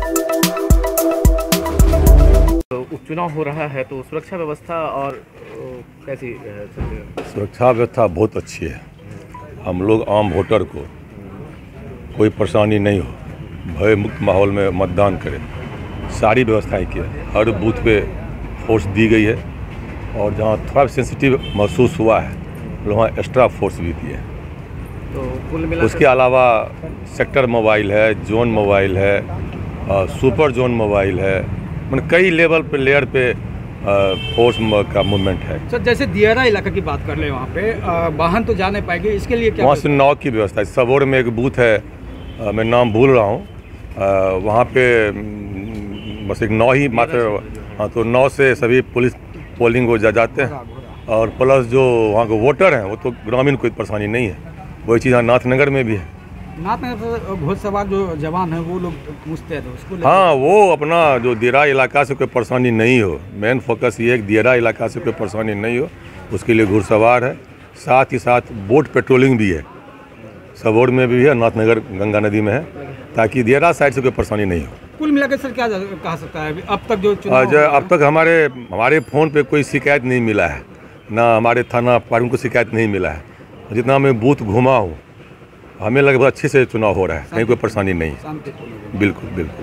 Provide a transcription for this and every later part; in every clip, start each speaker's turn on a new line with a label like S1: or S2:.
S1: उपचुनाव हो रहा है तो सुरक्षा व्यवस्था और कैसी है?
S2: सुरक्षा व्यवस्था बहुत अच्छी है। हम लोग आम वोटर को कोई परेशानी नहीं हो, भय मुक्त माहौल में मतदान करें, सारी व्यवस्थाएं की है। हर बूथ पे फोर्स दी गई है और जहां थोड़ा सेंसिटिव महसूस हुआ है वहाँ एक्स्ट्रा फोर्स भी दी है।
S1: तो कुल मिलाकर
S2: उसके अलावा सेक्टर मोबाइल है, जोन मोबाइल है, सुपर जोन मोबाइल है, मतलब कई लेवल पे लेयर पे फोर्स का मूवमेंट है।
S3: सर जैसे दियारा इलाका की बात कर ले, वहाँ पे वाहन तो जा नहीं पाएंगे, इसके लिए क्या
S2: वहाँ से नाव की व्यवस्था है। सबोर में एक बूथ है, मैं नाम भूल रहा हूँ, वहाँ पे बस एक नाव ही मात्र, हाँ, तो नाव से सभी पुलिस पोलिंग को जाते हैं। और प्लस जो वहाँ के वोटर हैं वो तो ग्रामीण कोई परेशानी नहीं है। वही चीज़ यहाँ नाथनगर में भी है।
S3: नाथनगर से घोड़सवार जो जवान है वो लोग पूछते हैं तो उसको
S2: हाँ, वो अपना जो दियारा इलाका से कोई परेशानी नहीं हो, मेन फोकस ये है कि दियारा इलाका से कोई परेशानी नहीं हो, उसके लिए घुड़सवार है। साथ ही साथ बोट पेट्रोलिंग भी है, सबोर में भी है, नाथनगर गंगा नदी में है, ताकि दियारा साइड से कोई परेशानी नहीं हो।
S3: कुल मिलाकर सर क्या कहा सकता है अब तक जो
S2: अब तक हमारे फ़ोन पे कोई शिकायत नहीं मिला है, ना हमारे थाना पार्टी को शिकायत नहीं मिला है। जितना मैं बूथ घुमा हूँ हमें लगे बहुत अच्छे से चुनाव हो रहा है, कहीं कोई परेशानी नहीं है। बिल्कुल बिल्कुल।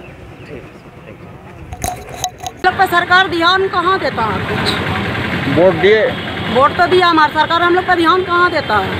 S4: लोग पे सरकार ध्यान कहाँ देता है? कुछ
S5: वोट दिए,
S4: वोट तो दिया, हमारी सरकार हम लोग पे ध्यान कहाँ देता है?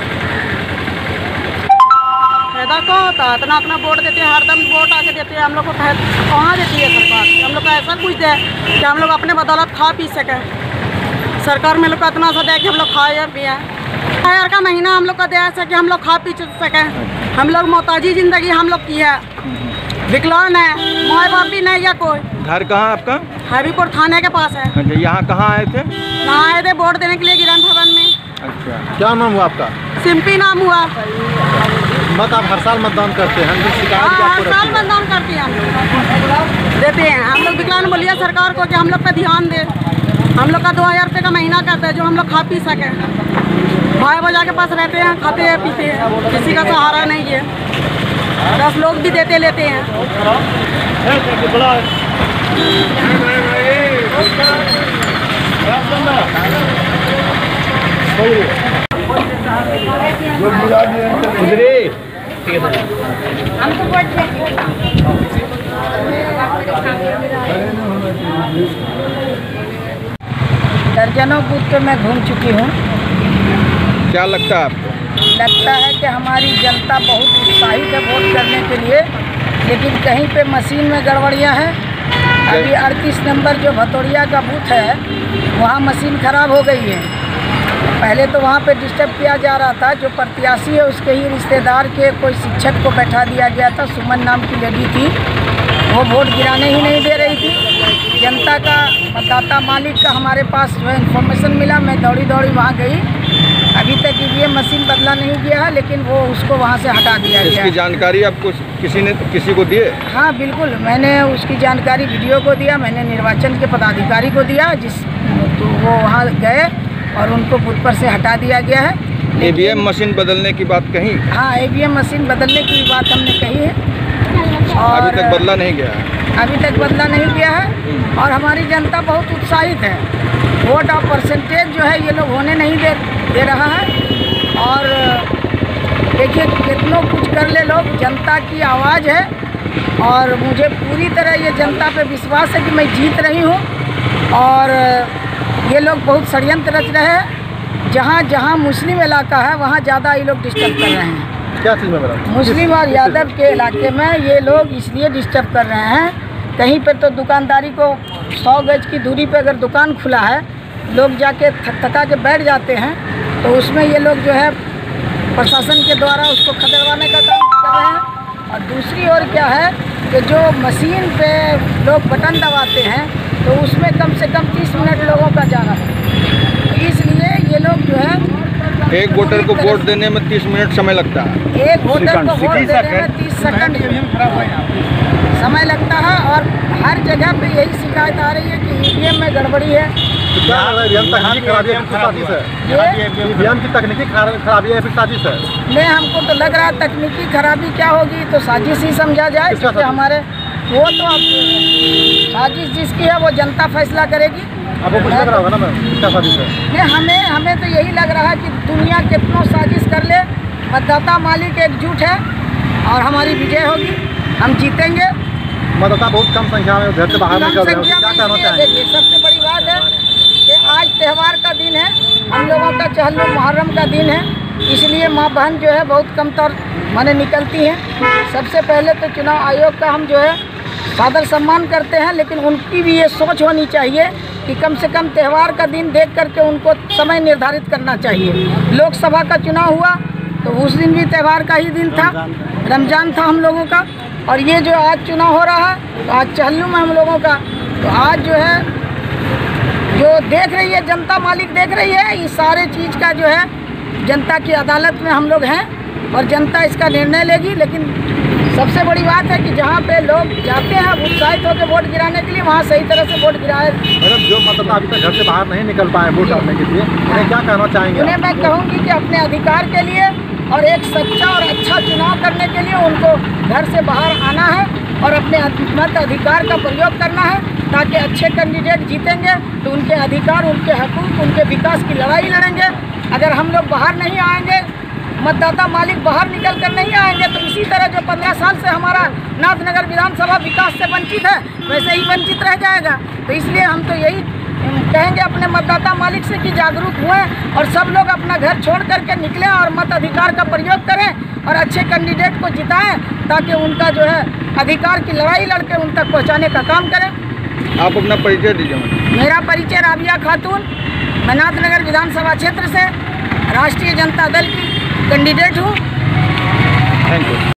S4: फायदा क्या होता है? इतना वोट देते हैं, हरदम वोट आके देते हैं, हम लोग को कहाँ देती है सरकार? हम लोग को ऐसा कुछ दे कि हम लोग अपने बदौलत खा पी सकें। सरकार में लोग का इतना सा दे कि हम लोग खाए पिए। 1000 का महीना हम लोग का दिया है कि हम लोग खा पी सकें। हम लोग मोहताजी ज़िंदगी हम लोग की है, विकलांग है, माँ बाप भी नहीं है कोई।
S5: घर कहाँ आपका?
S4: हबीपुर थाने के पास है।
S5: अच्छा, यहाँ कहाँ आए थे?
S4: यहाँ आए थे वोट देने के लिए गिरन भवन में।
S5: अच्छा, क्या नाम हुआ आपका?
S4: सिंपी नाम हुआ।
S5: मत आप हर साल मतदान करते हैं?
S4: हर साल मतदान करते हैं, हम लोग देते हैं। हम लोग विकलांग बोलिए सरकार को कि हम लोग पे ध्यान दे। हम लोग का 2000 रुपये का महीना करते हैं जो हम लोग खा पी सकें। भाई बजा के पास रहते हैं, खाते हैं पीते हैं, किसी का सहारा नहीं है। 10 लोग भी देते लेते हैं।
S6: दर्जनों बूथ पे मैं घूम चुकी हूँ।
S5: क्या लगता है आपको?
S6: लगता है कि हमारी जनता बहुत उत्साहित है वोट करने के लिए, लेकिन कहीं पे मशीन में गड़बड़ियाँ हैं। अभी 38 नंबर जो भतोड़िया का बूथ है वहाँ मशीन ख़राब हो गई है। पहले तो वहाँ पे डिस्टर्ब किया जा रहा था, जो प्रत्याशी है उसके ही रिश्तेदार के कोई शिक्षक को बैठा दिया गया था, सुमन नाम की लेडी थी, वो वोट गिराने ही नहीं दे रही थी। जनता का मतदाता मालिक का हमारे पास जो है इन्फॉर्मेशन मिला, मैं दौड़ी वहाँ गई। अभी तक ईवीएम मशीन बदला नहीं गया है, लेकिन वो उसको वहाँ से हटा दिया गया।
S5: इसकी जानकारी आपको किसी को दिए?
S6: हाँ बिल्कुल, मैंने उसकी जानकारी वीडियो को दिया, मैंने निर्वाचन के पदाधिकारी को दिया, तो वो वहाँ गए और उनको बूथ पर से हटा दिया गया है।
S5: ईवीएम मशीन बदलने की बात कही?
S6: हाँ, ईवीएम मशीन बदलने की बात हमने कही है और
S5: अभी तक बदला नहीं गया है।
S6: अभी तक बदला नहीं गया है और हमारी जनता बहुत उत्साहित है। वोट ऑफ परसेंटेज जो है ये लोग होने नहीं दे रहा है। और देखिए कितनों कुछ कर ले लोग, जनता की आवाज़ है और मुझे पूरी तरह ये जनता पे विश्वास है कि मैं जीत रही हूँ। और ये लोग बहुत षड्यंत्र रच रहे हैं। जहाँ जहाँ मुस्लिम इलाका है वहाँ ज़्यादा ये लोग डिस्टर्ब कर रहे हैं।
S5: क्या चीज़ में बता?
S6: मुस्लिम और यादव के इलाके में ये लोग इसलिए डिस्टर्ब कर रहे हैं, कहीं पे तो दुकानदारी को 100 गज की दूरी पे अगर दुकान खुला है, लोग जाके थका के बैठ जाते हैं, तो उसमें ये लोग जो है प्रशासन के द्वारा उसको खदेड़वाने का काम कर रहे हैं। और दूसरी ओर क्या है कि जो मशीन पे लोग बटन दबाते हैं तो उसमें कम से कम 30 मिनट लोगों का जाना है। इसलिए ये लोग जो है
S5: एक वोटर को वोट देने में 30 मिनट समय लगता है।
S6: एक वोटर को वोट देने में 30 सेकंड समय लगता है। और हर जगह पे यही शिकायत आ रही है कि ईवीएम में गड़बड़ी है।
S5: ईवीएम की तकनीकी खराबी है, फिर साजिश है?
S6: नहीं, हमको तो लग रहा है तकनीकी खराबी क्या होगी तो साजिश ही समझा जाए, क्योंकि वो तो अब साजिश जिसकी है वो जनता फैसला करेगी।
S5: आपको कुछ लग रहा होगा ना मैम क्या साजिश है?
S6: नहीं, हमें तो यही लग रहा है कि दुनिया कितनों साजिश कर ले, मतदाता मालिक एकजुट है और हमारी विजय होगी, हम जीतेंगे।
S5: मतदाता बहुत कम संख्या में घर से बाहर निकल रहे हैं, क्या कहना चाहेंगे?
S6: देखिए, सबसे बड़ी बात है कि आज त्यौहार का दिन है, हम लोगों का चहल्लुम मुहर्रम का दिन है, इसलिए माँ बहन जो है बहुत कम तौर माने निकलती हैं। सबसे पहले तो चुनाव आयोग का हम जो है सादर सम्मान करते हैं, लेकिन उनकी भी ये सोच होनी चाहिए कि कम से कम त्यौहार का दिन देख करके उनको समय निर्धारित करना चाहिए। लोकसभा का चुनाव हुआ तो उस दिन भी त्यौहार का ही दिन था, रमज़ान था हम लोगों का, और ये जो आज चुनाव हो रहा है तो आज चहल्लुम है हम लोगों का। तो आज जो है जो देख रही है जनता, मालिक देख रही है, इस सारे चीज़ का जो है जनता की अदालत में हम लोग हैं और जनता इसका निर्णय लेगी। लेकिन सबसे बड़ी बात है कि जहाँ पे लोग जाते हैं उत्साहित होकर वोट गिराने के लिए, वहाँ सही तरह से वोट गिराए।
S5: मैडम, जो मतदाता अभी तक घर से बाहर नहीं निकल पाए वोट डालने के लिए, उन्हें क्या कहना चाहेंगे?
S6: उन्हें मैं कहूँगी कि अपने अधिकार के लिए और एक सच्चा और अच्छा चुनाव करने के लिए उनको घर से बाहर आना है और अपने मत अधिकार का प्रयोग करना है, ताकि अच्छे कैंडिडेट जीतेंगे तो उनके अधिकार, उनके हकूक़, उनके विकास की लड़ाई लड़ेंगे। अगर हम लोग बाहर नहीं आएंगे, मतदाता मालिक बाहर निकल कर नहीं आएंगे, तो इसी तरह जो 15 साल से हमारा नाथनगर विधानसभा विकास से वंचित है, वैसे ही वंचित रह जाएगा। तो इसलिए हम तो यही कहेंगे अपने मतदाता मालिक से कि जागरूक हुए और सब लोग अपना घर छोड़ करके निकलें और मत अधिकार का प्रयोग करें और अच्छे कैंडिडेट को जिताएं, ताकि उनका जो है अधिकार की लड़ाई लड़के उन तक पहुँचाने का काम करें।
S5: आप अपना परिचय दीजिए।
S6: मेरा परिचय राबिया खातून, मैं नाथनगर विधानसभा क्षेत्र से राष्ट्रीय जनता दल की कैंडिडेट हूँ।
S5: Thank you.